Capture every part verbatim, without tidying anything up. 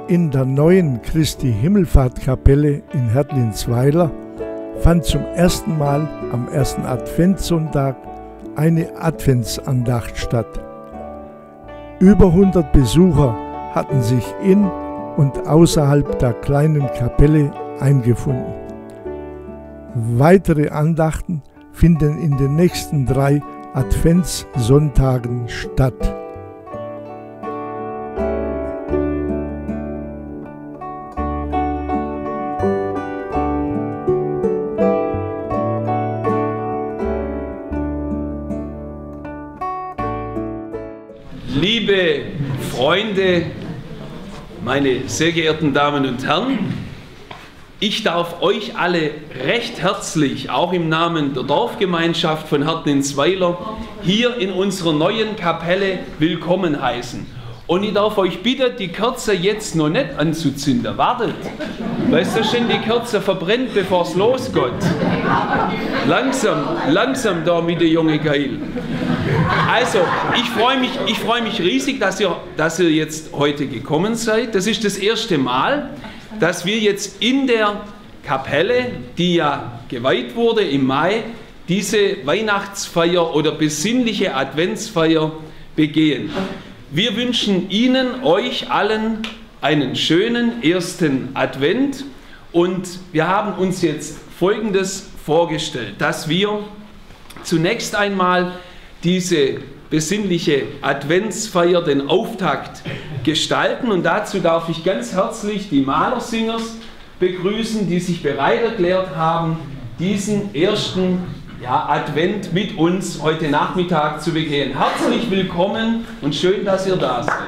In der neuen Christi-Himmelfahrt-Kapelle in Hertlinsweiler fand zum ersten Mal am ersten Adventssonntag eine Adventsandacht statt. Über hundert Besucher hatten sich in und außerhalb der kleinen Kapelle eingefunden. Weitere Andachten finden in den nächsten drei Adventssonntagen statt. Liebe Freunde, meine sehr geehrten Damen und Herren, ich darf euch alle recht herzlich, auch im Namen der Dorfgemeinschaft von Hertlinsweiler, hier in unserer neuen Kapelle willkommen heißen. Und ich darf euch bitten, die Kerze jetzt noch nicht anzuzünden. Wartet, weil so schön die Kerze verbrennt, bevor es losgeht. Langsam, langsam da mit der junge Geil. Also, ich freue mich, ich freue mich riesig, dass ihr, dass ihr jetzt heute gekommen seid. Das ist das erste Mal, dass wir jetzt in der Kapelle, die ja geweiht wurde im Mai, diese Weihnachtsfeier oder besinnliche Adventsfeier begehen. Wir wünschen Ihnen, euch allen, einen schönen ersten Advent und wir haben uns jetzt Folgendes vorgestellt, dass wir zunächst einmal diese besinnliche Adventsfeier, den Auftakt gestalten und dazu darf ich ganz herzlich die Malersingers begrüßen, die sich bereit erklärt haben, diesen ersten ja, Advent mit uns heute Nachmittag zu begehen. Herzlich willkommen und schön, dass ihr da seid.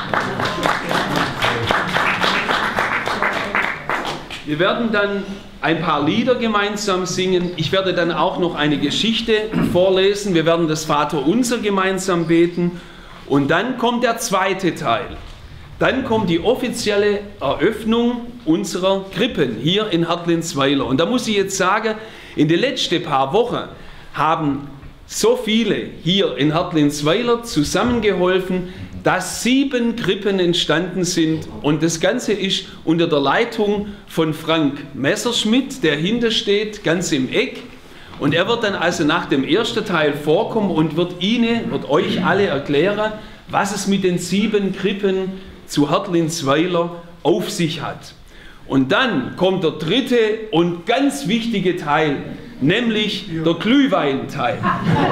Wir werden dann ein paar Lieder gemeinsam singen. Ich werde dann auch noch eine Geschichte vorlesen. Wir werden das Vaterunser gemeinsam beten. Und dann kommt der zweite Teil. Dann kommt die offizielle Eröffnung unserer Krippen hier in Hertlinsweiler. Und da muss ich jetzt sagen, in den letzten paar Wochen haben so viele hier in Hertlinsweiler zusammengeholfen, dass sieben Krippen entstanden sind und das Ganze ist unter der Leitung von Frank Messerschmidt, der hinter steht, ganz im Eck. Und er wird dann also nach dem ersten Teil vorkommen und wird Ihnen, wird euch alle erklären, was es mit den sieben Krippen zu Hertlinsweiler auf sich hat. Und dann kommt der dritte und ganz wichtige Teil, nämlich der Glühweinteil.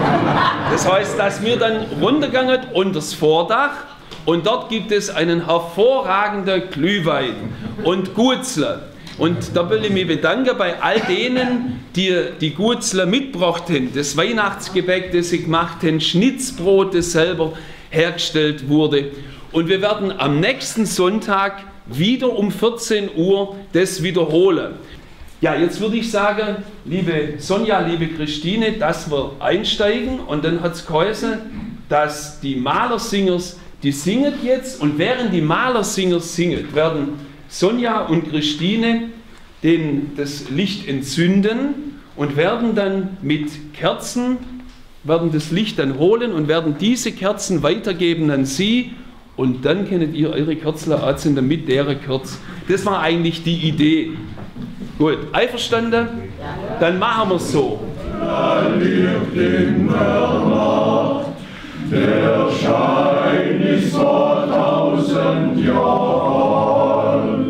Das heißt, dass wir dann runtergegangen unter das Vordach und dort gibt es einen hervorragenden Glühwein und Gutzler. Und da will ich mich bedanken bei all denen, die die Gutzler mitgebracht haben, das Weihnachtsgebäck, das sie gemacht haben, Schnitzbrot, das selber hergestellt wurde. Und wir werden am nächsten Sonntag wieder um vierzehn Uhr das wiederholen. Ja, jetzt würde ich sagen, liebe Sonja, liebe Christine, dass wir einsteigen und dann hat es geheißen, dass die Malersingers, die singen jetzt und während die Malersingers singen, werden Sonja und Christine den, das Licht entzünden und werden dann mit Kerzen, werden das Licht dann holen und werden diese Kerzen weitergeben an Sie. Und dann könnt ihr eure Kerzler anzünden mit der Kerze. Das war eigentlich die Idee. Gut, einverstanden? Dann machen wir es so. Da lebt in der Nacht, der Schein ist vor tausend Jahren alt.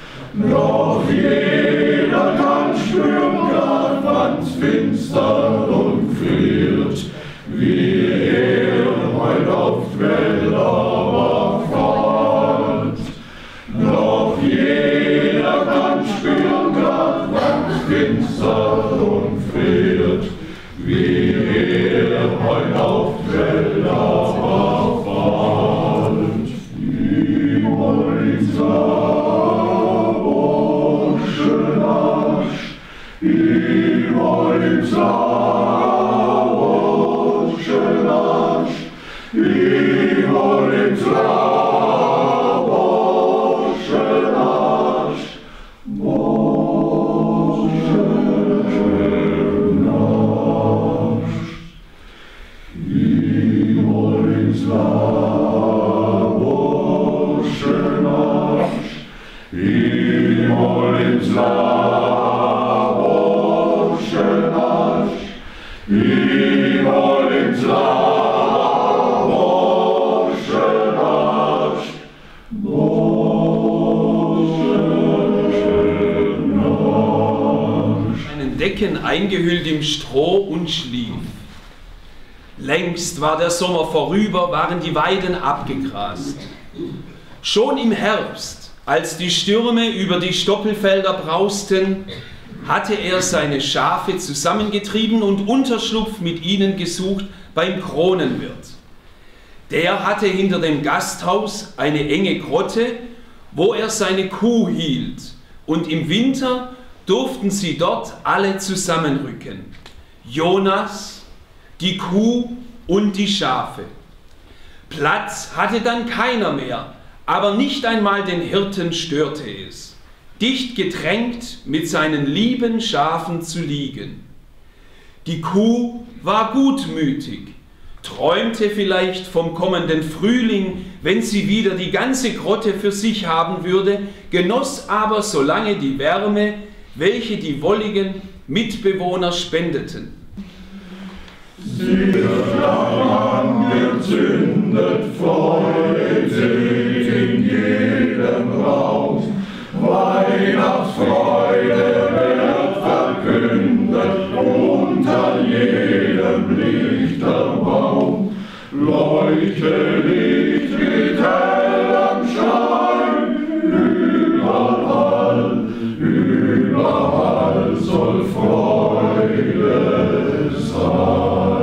Doch jeder kann spüren, grad wann's finster und friert, wie er heute auf die Wälder fällt. Doch jeder kann spüren, grad wann's finster und friert, wie er heute auf die Wälder fällt. Die Wolfsler Burschen Asch, die Wolfsler Burschen Asch, die Wolfsler Burschen Asch, Burschen Asch, die Wolfsler Burschen Asch, Land, o schön nasz, i wollen Land, o schön nasz, o schön nasz. Seinen Decken eingehüllt im Stroh und schlief. Längst war der Sommer vorüber, waren die Weiden abgegrast. Schon im Herbst, als die Stürme über die Stoppelfelder brausten, hatte er seine Schafe zusammengetrieben und Unterschlupf mit ihnen gesucht beim Kronenwirt. Der hatte hinter dem Gasthaus eine enge Grotte, wo er seine Kuh hielt, und im Winter durften sie dort alle zusammenrücken. Jonas, die Kuh und die Schafe. Platz hatte dann keiner mehr, aber nicht einmal den Hirten störte es, dicht gedrängt mit seinen lieben Schafen zu liegen. Die Kuh war gutmütig, träumte vielleicht vom kommenden Frühling, wenn sie wieder die ganze Grotte für sich haben würde, genoss aber solange die Wärme, welche die wolligen Mitbewohner spendeten. Sie flammern gezündet, Freude in jedem Raum. Weihnachtsfreude wird verkündet unter jedem Lichterbaum. Leuchte Licht mit hellem Schein, überall, überall soll Freude sein.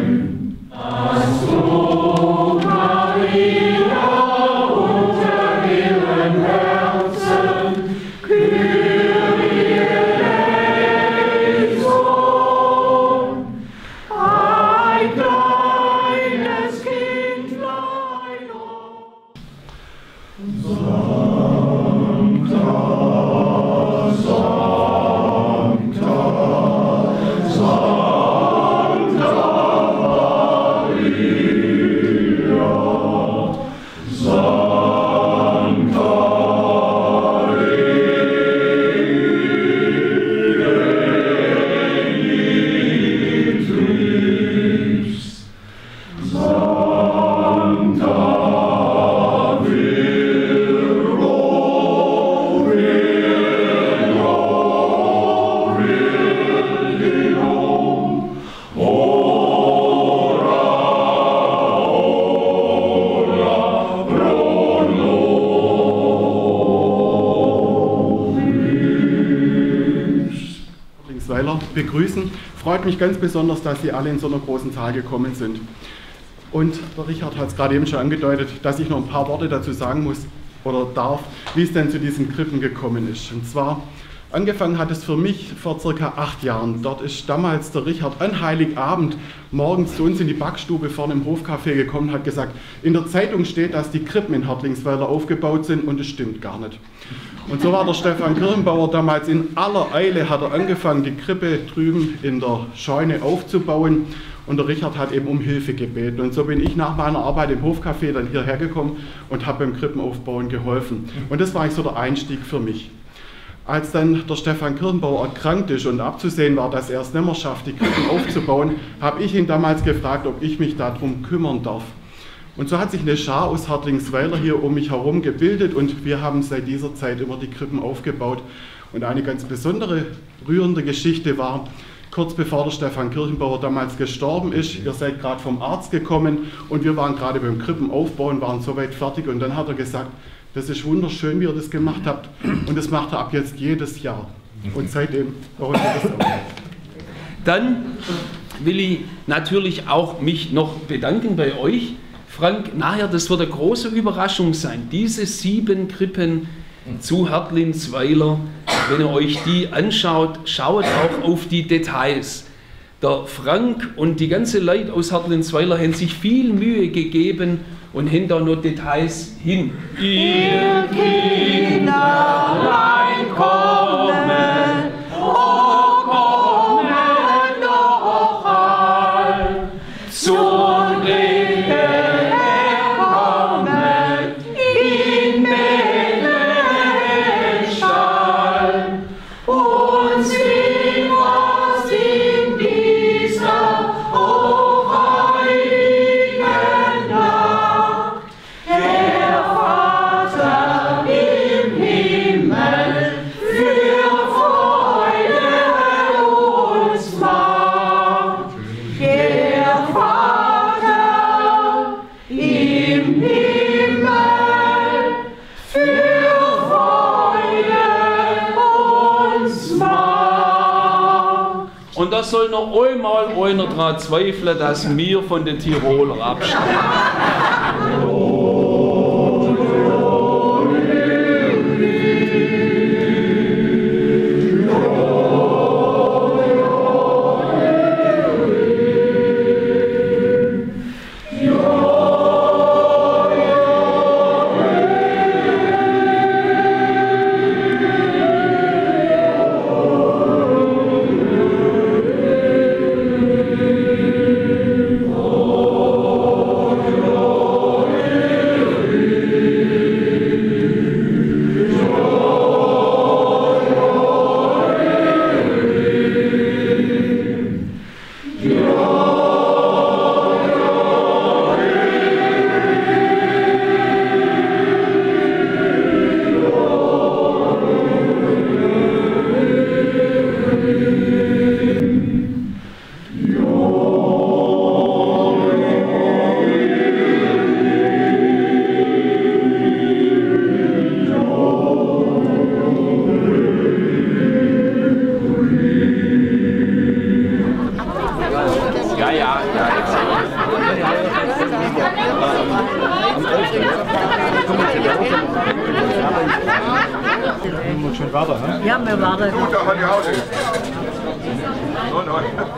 Begrüßen. Freut mich ganz besonders, dass Sie alle in so einer großen Zahl gekommen sind. Und der Richard hat es gerade eben schon angedeutet, dass ich noch ein paar Worte dazu sagen muss oder darf, wie es denn zu diesen Krippen gekommen ist. Und zwar, angefangen hat es für mich vor circa acht Jahren. Dort ist damals der Richard an Heiligabend morgens zu uns in die Backstube vorne im Hofcafé gekommen und hat gesagt, in der Zeitung steht, dass die Krippen in Hertlingsweiler aufgebaut sind, und es stimmt gar nicht. Und so war der Stefan Kirchenbauer damals in aller Eile, hat er angefangen, die Krippe drüben in der Scheune aufzubauen, und der Richard hat eben um Hilfe gebeten. Und so bin ich nach meiner Arbeit im Hofcafé dann hierher gekommen und habe beim Krippenaufbauen geholfen. Und das war eigentlich so der Einstieg für mich. Als dann der Stefan Kirchenbauer erkrankt ist und abzusehen war, dass er es nicht mehr schafft, die Krippen aufzubauen, habe ich ihn damals gefragt, ob ich mich darum kümmern darf. Und so hat sich eine Schar aus Hertlingsweiler hier um mich herum gebildet, und wir haben seit dieser Zeit immer die Krippen aufgebaut. Und eine ganz besondere, rührende Geschichte war, kurz bevor der Stefan Kirchenbauer damals gestorben ist, ihr seid gerade vom Arzt gekommen und wir waren gerade beim Krippenaufbau und waren soweit fertig, und dann hat er gesagt, das ist wunderschön, wie ihr das gemacht habt, und das macht er ab jetzt jedes Jahr. Und seitdem bauen wir das auf. Dann will ich natürlich auch mich noch bedanken bei euch. Frank, nachher, das wird eine große Überraschung sein. Diese sieben Krippen zu Hertlingsweiler, wenn ihr euch die anschaut, schaut auch auf die Details. Der Frank und die ganze Leute aus Hertlingsweiler haben sich viel Mühe gegeben und haben da noch Details hin. Ihr Kinderlein kommen, oh kommen doch all zur Rede kommen in Bethlehemstall. Und da soll noch einmal einer daran zweifeln, dass wir von den Tiroler abstammen. Ja, wir warten. Gut, da hat die Hause. Nein, nein.